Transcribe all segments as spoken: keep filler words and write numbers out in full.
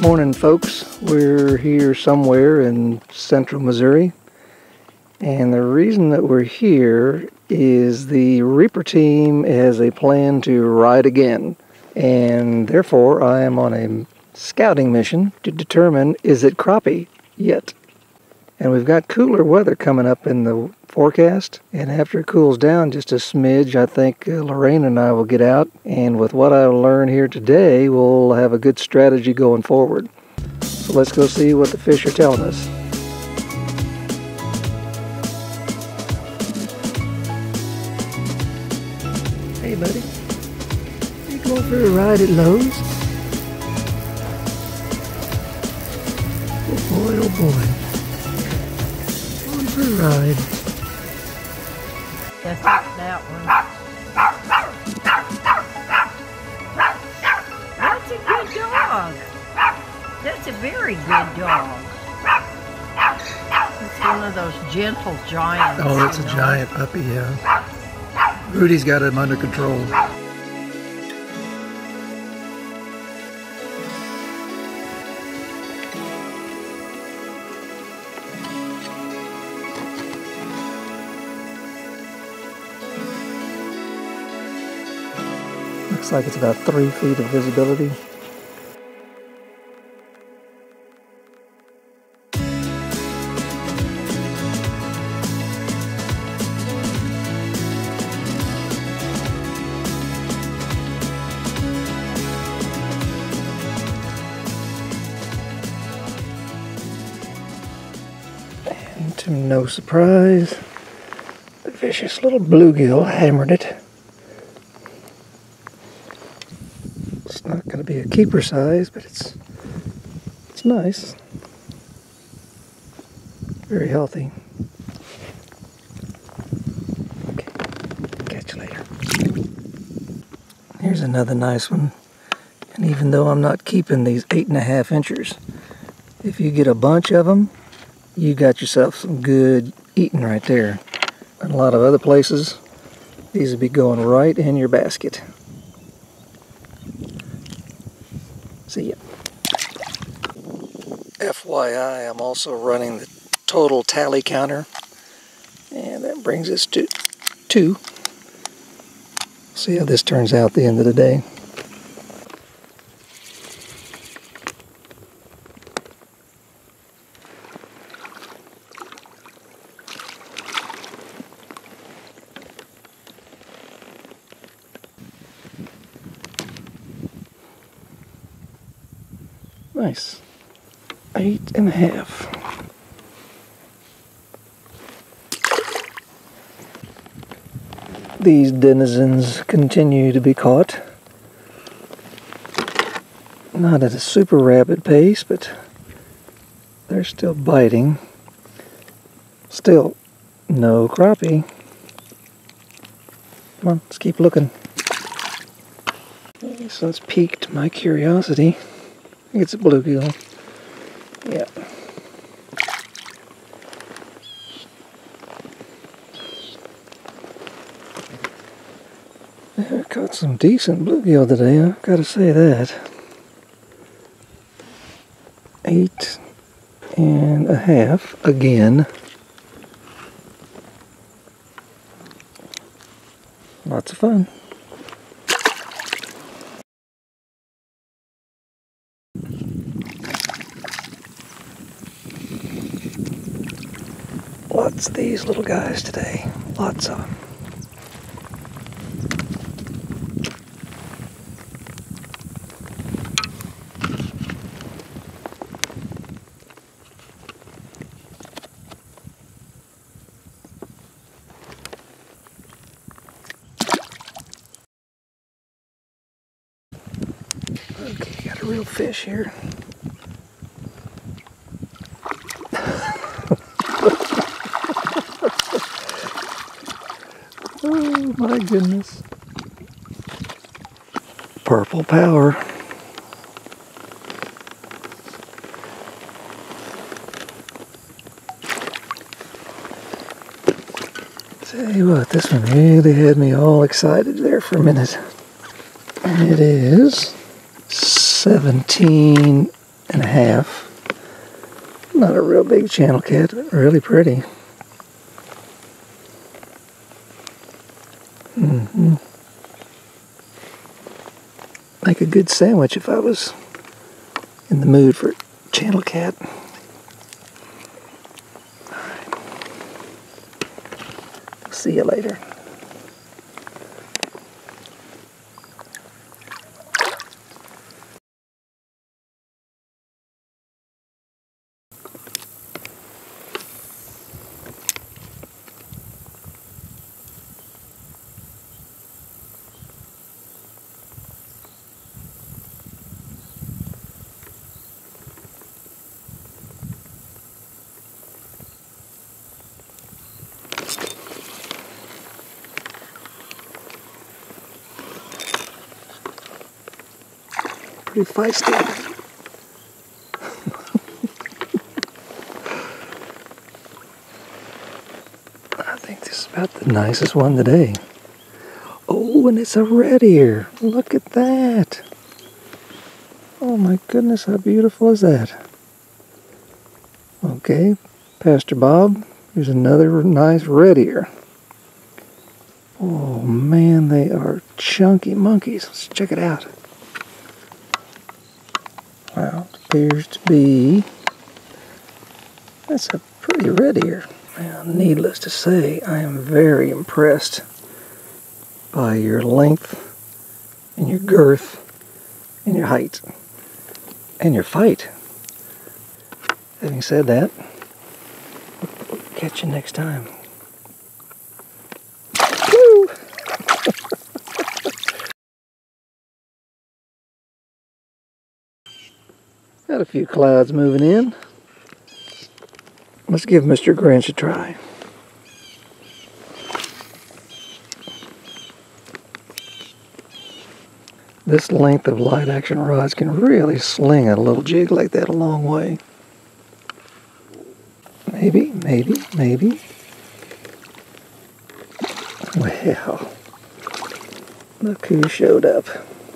Morning, folks. We're here somewhere in Central Missouri, and the reason that we're here is the Reaper team has a plan to ride again, and therefore I am on a scouting mission to determine, is it crappie yet? And we've got cooler weather coming up in the forecast, and after it cools down just a smidge, I think uh, Lorraine and I will get out, and with what I learned here today, we'll have a good strategy going forward. So let's go see what the fish are telling us. Hey buddy, you going for a ride at Lowe's? Oh boy, oh boy. Going for a ride. That's that one. That's a good dog. That's a very good dog. It's one of those gentle giants. Oh, it's a giant puppy, yeah. Rudie's got him under control. Looks like it's about three feet of visibility. And to no surprise, the vicious little bluegill hammered it. It's not going to be a keeper size, but it's it's nice. Very healthy. Okay, catch you later. Here's another nice one. And even though I'm not keeping these eight and a half inchers, if you get a bunch of them, you got yourself some good eating right there. And a lot of other places, these would be going right in your basket. See ya. F Y I, I'm also running the total tally counter, and that brings us to two. See how this turns out at the end of the day. Nice. Eight and a half. These denizens continue to be caught. Not at a super rapid pace, but they're still biting. Still no crappie. Come on, let's keep looking. So it's piqued my curiosity. I think it's a bluegill. Yeah. I caught some decent bluegill today, I've got to say that. Eight and a half again. Lots of fun. Lots of these little guys today. Lots of them. Okay, got a real fish here. Oh my goodness. Purple power. Tell you what, this one really had me all excited there for a minute. It is seventeen and a half. Not a real big channel cat, but really pretty. Mm-hmm. Make a good sandwich if I was in the mood for channel cat. Alright. See you later. Pretty feisty. I think this is about the nicest one today. Oh, and it's a Redear. Look at that. Oh my goodness, how beautiful is that? Okay, Pastor Bob, here's another nice Redear. Oh man, they are chunky monkeys. Let's check it out. Wow, it appears to be, that's a pretty Redear. Now, needless to say, I am very impressed by your length and your girth and your height and your fight. Having said that, we'll catch you next time. Woo! Got a few clouds moving in. Let's give Mister Grinch a try. This length of light action rods can really sling a little jig like that a long way. Maybe, maybe, maybe. Well, look who showed up.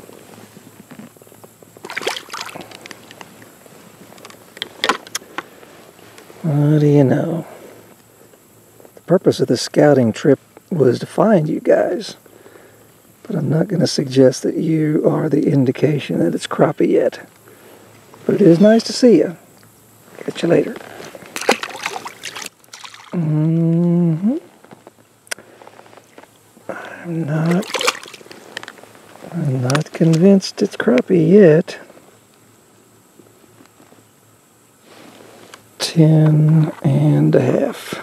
What do you know? The purpose of the scouting trip was to find you guys, but I'm not going to suggest that you are the indication that it's crappie yet. But it is nice to see you. Catch you later. Mm-hmm. I'm not, I'm not convinced it's crappie yet. Ten and a half.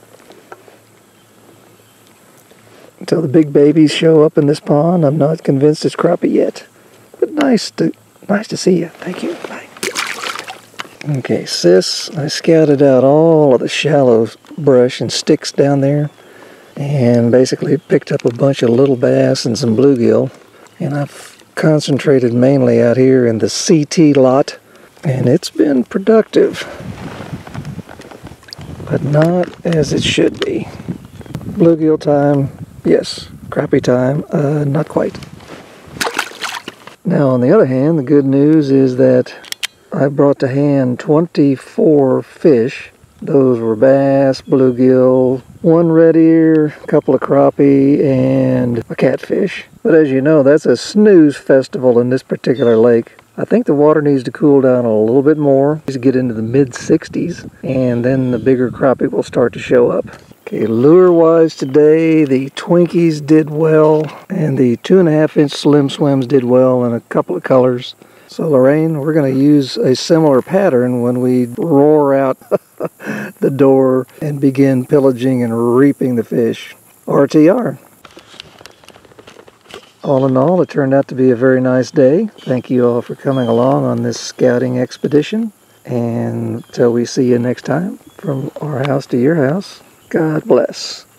Until the big babies show up in this pond, I'm not convinced it's crappie yet. But nice to nice to see you. Thank you. Bye. Okay, sis, I scouted out all of the shallow brush and sticks down there, and basically picked up a bunch of little bass and some bluegill. And I've concentrated mainly out here in the C T lot, and it's been productive, but not as it should be. Bluegill time, yes. Crappie time, uh, not quite. Now, on the other hand, the good news is that I brought to hand twenty-four fish. Those were bass, bluegill, one Redear, a couple of crappie, and a catfish. But as you know, that's a snooze festival in this particular lake. I think the water needs to cool down a little bit more, to get into the mid sixties, and then the bigger crappie will start to show up. Okay, lure-wise today, the Twinkies did well, and the two and a half inch Slim Swims did well in a couple of colors. So Lorraine, we're going to use a similar pattern when we roar out the door and begin pillaging and reaping the fish. R T R. All in all, it turned out to be a very nice day. Thank you all for coming along on this scouting expedition. And until we see you next time, from our house to your house, God bless.